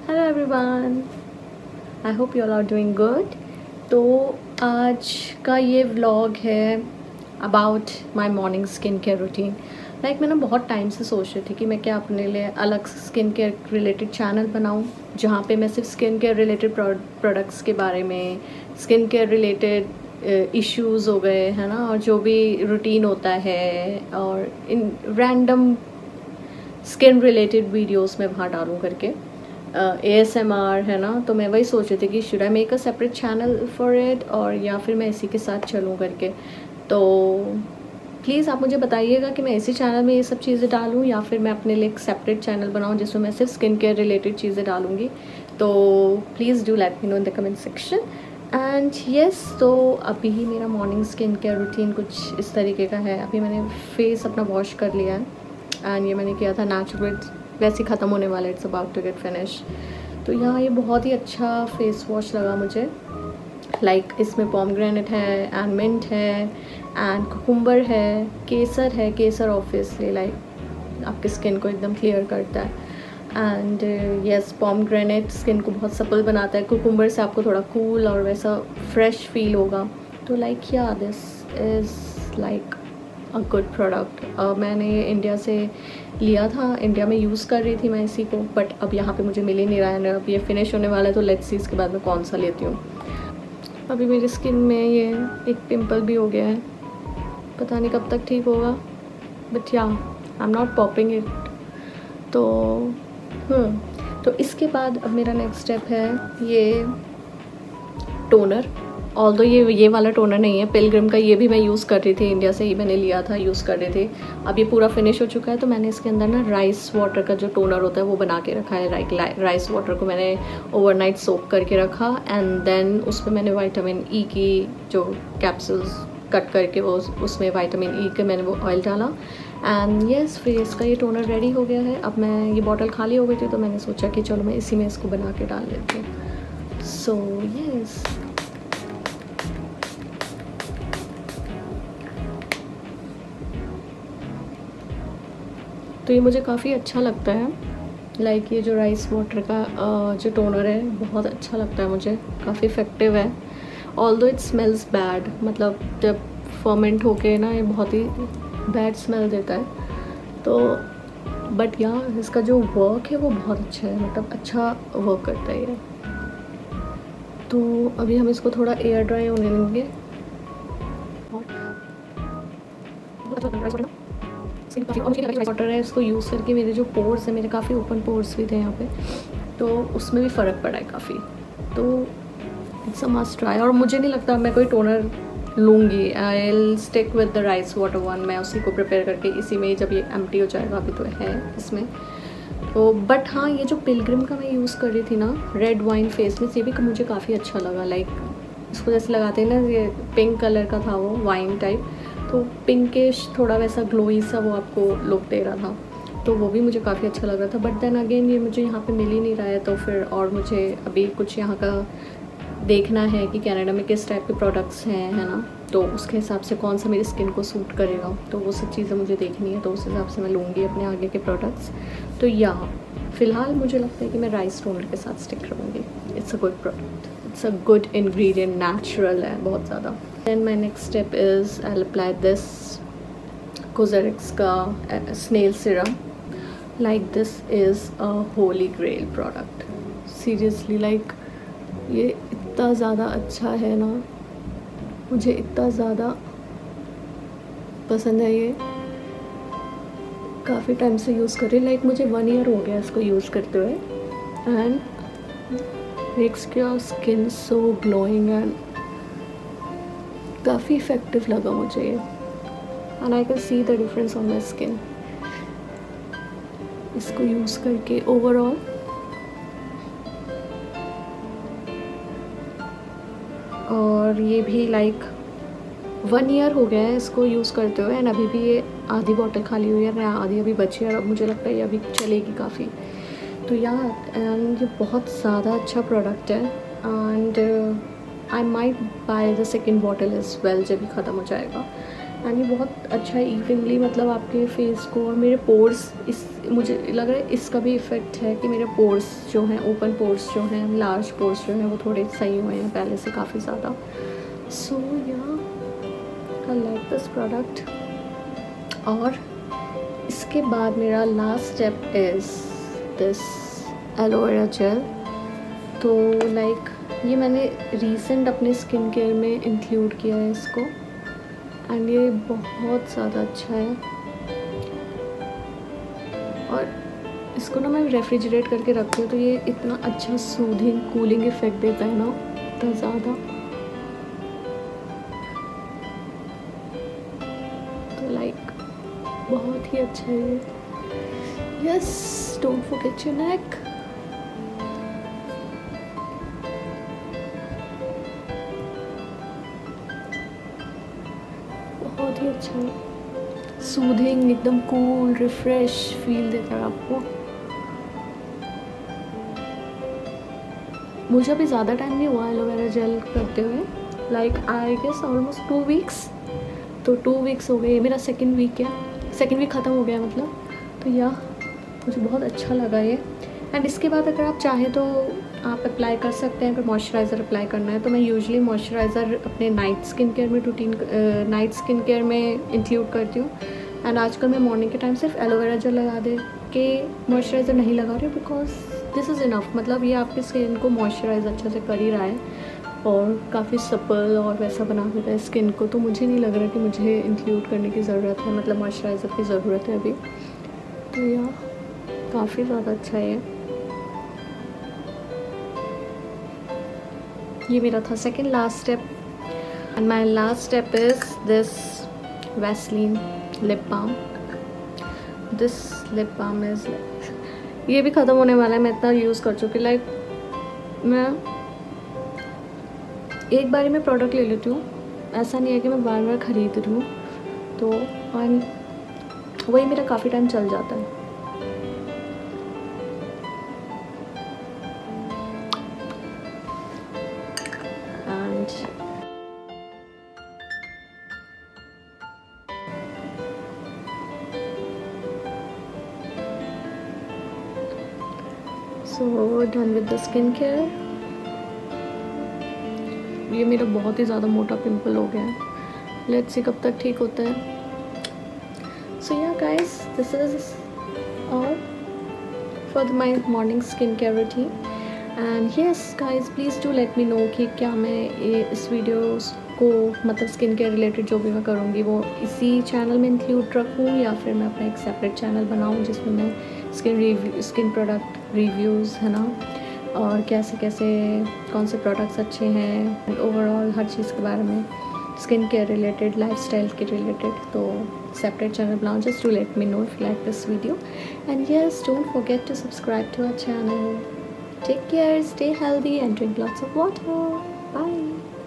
Hello everyone, I hope you all are doing good. तो आज का ये व्लॉग है about my morning skin care routine. मैंने बहुत टाइम से सोच रही थी कि मैं क्या अपने लिए अलग स्किन केयर रिलेटेड चैनल बनाऊं, जहाँ पे मैं सिर्फ स्किन केयर रिलेटेड प्रोडक्ट्स के बारे में, स्किन केयर रिलेटेड इश्यूज़ हो गए है ना, और जो भी रूटीन होता है, और इन रैंडम स्किन रिलेटेड वीडियोस में वहाँ डालूँ करके ASMR है ना। तो मैं वही सोच रही थी कि should I make a separate channel for it, और या फिर मैं इसी के साथ चलूँ करके। तो प्लीज़ आप मुझे बताइएगा कि मैं इसी चैनल में ये सब चीज़ें डालूँ या फिर मैं अपने लिए एक सेपरेट चैनल बनाऊँ जिसमें मैं सिर्फ स्किन केयर रिलेटेड चीज़ें डालूँगी। तो please do let me know in the comment section. And yes, तो अभी ही मेरा मॉर्निंग स्किन केयर रूटीन कुछ इस तरीके का है। अभी मैंने फेस अपना वॉश कर लिया है, एंड ये मैंने किया था नेचुरल, वैसे ही ख़त्म होने वाला है, it's about to get finish. तो यहाँ ये बहुत ही अच्छा फेस वॉश लगा मुझे। इसमें पॉमग्रेनेट है एंड मिंट है एंड कुकुम्बर है, केसर है। केसर ऑब्वियसली आपकी स्किन को एकदम क्लियर करता है। एंड यस, पॉमग्रेनेट स्किन को बहुत सपल बनाता है। कुकुम्बर से आपको थोड़ा कूल और वैसा फ्रेश फील होगा। तो yeah this is a good product. मैंने ये इंडिया से लिया था, इंडिया में यूज़ कर रही थी मैं इसी को, बट अब यहाँ पे मुझे मिल ही नहीं रहा है। अब ये फिनिश होने वाला है, तो लेट्स सी इसके बाद मैं कौन सा लेती हूँ। अभी मेरी स्किन में ये एक पिंपल भी हो गया है, पता नहीं कब तक ठीक होगा, but yeah I am not popping it. तो इसके बाद अब मेरा नेक्स्ट स्टेप है ये टोनर। ऑल्दो ये वाला टोनर नहीं है, पिलग्रिम का, ये भी मैं यूज़ कर रही थी, इंडिया से ही मैंने लिया था, यूज़ कर रही थी। अब ये पूरा फिनिश हो चुका है, तो मैंने इसके अंदर ना राइस वाटर का जो टोनर होता है वो बना के रखा है। राइस वाटर को मैंने ओवरनाइट सोक करके रखा, एंड देन उसमें मैंने विटामिन ई की जो कैप्सूल्स कट करके वो उसमें विटामिन ई के मैंने वो ऑयल डाला। एंड यस, फिर इसका ये टोनर रेडी हो गया है। अब मैं ये बॉटल खाली हो गई थी, तो मैंने सोचा कि चलो मैं इसी में इसको बना के डाल लेती हूँ। सो यस, तो ये मुझे काफ़ी अच्छा लगता है। ये जो राइस वाटर का जो टोनर है बहुत अच्छा लगता है मुझे, काफ़ी इफ़ेक्टिव है। ऑल्दो इट स्मेल्स बैड, मतलब जब फर्मेंट होके ना ये बहुत ही बैड स्मेल देता है, तो बट या इसका जो वर्क है वो बहुत अच्छा है, मतलब अच्छा वर्क करता है ये। तो अभी हम इसको थोड़ा एयर ड्राई होने देंगे। वाटर है, इसको यूज़ करके मेरे जो पोर्स है, मेरे काफ़ी ओपन पोर्स भी थे यहाँ पे, तो उसमें भी फ़र्क पड़ा है काफ़ी। तो इट्स अ मस्ट ट्राई। और मुझे नहीं लगता मैं कोई टोनर लूँगी, I will stick with the rice water one. मैं उसी को प्रिपेयर करके इसी में, जब ये एम्प्टी हो जाएगा, अभी तो है इसमें। तो बट हाँ, ये जो पिलग्रिम का मैं यूज़ कर रही थी ना, रेड वाइन फेस में, ये भी मुझे काफ़ी अच्छा लगा। इसको जैसे लगाते हैं ना, ये पिंक कलर का था वो, वाइन टाइप, तो पिंकिश थोड़ा वैसा ग्लोई सा वो आपको लुक दे रहा था, तो वो भी मुझे काफ़ी अच्छा लग रहा था। बट देन अगेन ये मुझे यहाँ पे मिल ही नहीं रहा है, तो फिर और मुझे अभी कुछ यहाँ का देखना है कि कनाडा में किस टाइप के प्रोडक्ट्स हैं, है ना, तो उसके हिसाब से कौन सा मेरी स्किन को सूट करेगा, तो वो सब चीज़ें मुझे देखनी है, तो उस हिसाब से मैं लूँगी अपने आगे के प्रोडक्ट्स। तो या फ़िलहाल मुझे लगता है कि मैं राइस टोनर के साथ स्टिक रहूँगी। It's a good product, it's a good ingredient, natural है बहुत ज़्यादा। Then my next step is I apply this COSRX का snail serum. This is a holy grail product, seriously. ये इतना ज़्यादा अच्छा है ना, मुझे इतना ज़्यादा पसंद है ये। काफ़ी टाइम से यूज़ कर रही, मुझे 1 ईयर हो गया इसको यूज़ करते हुए, and makes your skin so glowing, and काफ़ी इफ़ेक्टिव लगा मुझे ये, and I can see the difference on my skin इसको यूज़ करके ओवरऑल। और ये भी 1 ईयर हो गया है इसको यूज़ करते हुए, एंड अभी भी ये आधी बॉटल खाली हुई है, आधी अभी बची है, और अब मुझे लगता है ये अभी चलेगी काफ़ी। तो एंड ये बहुत ज़्यादा अच्छा प्रोडक्ट है, and I might buy the second bottle as well जब भी ख़त्म हो जाएगा। एंड ये बहुत अच्छा इवनली मतलब आपके फेस को और मेरे पोर्स, इस मुझे लग रहा है इसका भी इफ़ेक्ट है कि मेरे पोर्स जो हैं, ओपन पोर्स जो हैं, लार्ज पोर्स जो हैं, वो थोड़े सही हुए हैं पहले से काफ़ी ज़्यादा. सो या आई लाइक दिस प्रोडक्ट. और इसके बाद मेरा last step is this aloe vera gel. तो लाइक ये मैंने रीसेंट अपने स्किन केयर में इंक्लूड किया है इसको, एंड ये बहुत ज़्यादा अच्छा है. और इसको ना मैं रेफ्रिजरेट करके रखती हूँ, तो ये इतना अच्छा सूदिंग कूलिंग इफ़ेक्ट देता है ना, इतना ज़्यादा. तो लाइक बहुत ही अच्छा है ये. Yes, don't forget your neck. बहुत ही अच्छा है, सूदिंग, एकदम कूल रिफ्रेश फील देता है आपको. मुझे अभी ज़्यादा टाइम नहीं हुआ एलोवेरा जेल करते हुए, like I guess almost 2 weeks. तो 2 वीक्स हो गए, ये मेरा सेकेंड वीक है, सेकेंड वीक ख़त्म हो गया मतलब. तो या मुझे बहुत अच्छा लगा ये. एंड इसके बाद अगर आप चाहें तो आप अप्लाई कर सकते हैं. अगर मॉइस्चराइज़र अप्लाई करना है तो मैं यूजुअली मॉइस्चराइज़र अपने नाइट स्किन केयर में नाइट स्किन केयर में इंक्लूड करती हूँ. एंड आजकल मैं मॉर्निंग के टाइम सिर्फ एलोवेरा जेल लगा दे के मॉइस्चराइज़र नहीं लगा रही हूँ, बिकॉज दिस इज़ इनफ. मतलब ये आपकी स्किन को मॉइस्चराइज अच्छे से कर ही रहा है और काफ़ी सपल और वैसा बना देता है स्किन को. तो मुझे नहीं लग रहा कि मुझे इंक्लूड करने की ज़रूरत है, मतलब मॉइस्चराइज़र की ज़रूरत है अभी. तो या काफ़ी ज़्यादा अच्छा है. ये मेरा था second last step. And my last step is this Vaseline lip balm. This lip balm is, ये भी ख़त्म होने वाला है. मैं इतना यूज़ कर चुकी, लाइक मैं एक बारी में प्रोडक्ट ले लेती हूँ, ऐसा नहीं है कि मैं बार बार ख़रीद रही हूँ. तो वही मेरा काफ़ी टाइम चल जाता है. So done with the skin care. ये मेरा बहुत ही ज़्यादा मोटा पिंपल हो गया है, लेट्स सी कब तक ठीक होता है. So yeah guys, this is all for my morning skin care routine. And yes guys, please do let me know कि क्या मैं इस वीडियोस को, मतलब स्किन केयर रिलेटेड जो भी मैं करूँगी वो इसी चैनल में इंक्लूड रखूँ, या फिर मैं अपना एक सेपरेट चैनल बनाऊँ जिसमें मैं स्किन प्रोडक्ट रिव्यूज़, है ना, और कैसे कैसे कौन से प्रोडक्ट्स अच्छे हैं, ओवरऑल हर चीज़ के बारे में स्किन केयर रिलेटेड, लाइफस्टाइल के रिलेटेड. तो सेपरेट चैनल बनाओ. Just to let me know if you like this video. And yes, don't forget to subscribe to our channel. Take care, stay healthy and drink lots of water. Bye.